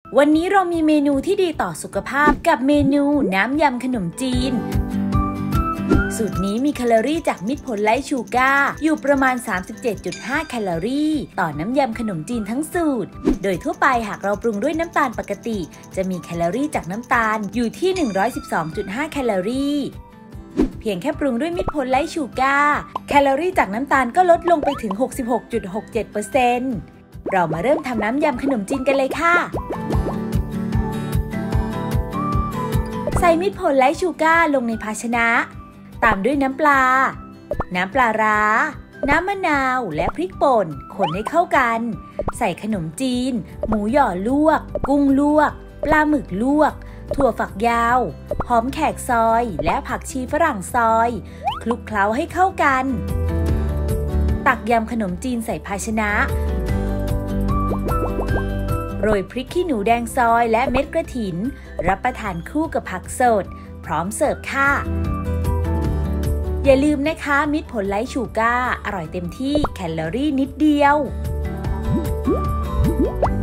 วันนี้เรามีเมนูที่ดีต่อสุขภาพกับเมนูน้ำยำขนมจีนสูตรนี้มีแคลอรี่จากมิตรผลไร้ชูการ์อยู่ประมาณ 37.5 แคลอรี่ต่อน้ำยำขนมจีนทั้งสูตรโดยทั่วไปหากเราปรุงด้วยน้ำตาลปกติจะมีแคลอรี่จากน้ำตาลอยู่ที่ 112.5 แคลอรี่เพียงแค่ปรุงด้วยมิตรผลไร้ชูการ์แคลอรี่จากน้ำตาลก็ลดลงไปถึง 66.67%เรามาเริ่มทำน้ำยำขนมจีนกันเลยค่ะใส่มิตรผลไร้ชูการ์ลงในภาชนะตามด้วยน้ำปลาร้าน้ำมะนาวและพริกป่นคนให้เข้ากันใส่ขนมจีนหมูหย่อลวกกุ้งลวกปลาหมึกลวกถั่วฝักยาวหอมแขกซอยและผักชีฝรั่งซอยคลุกเคล้าให้เข้ากันตักยำขนมจีนใส่ภาชนะโรยพริกขี้หนูแดงซอยและเม็ดกระถินรับประทานคู่กับผักสดพร้อมเสิร์ฟค่ะอย่าลืมนะคะมิตรผลไร้ชูการ์อร่อยเต็มที่แคลอรี่นิดเดียว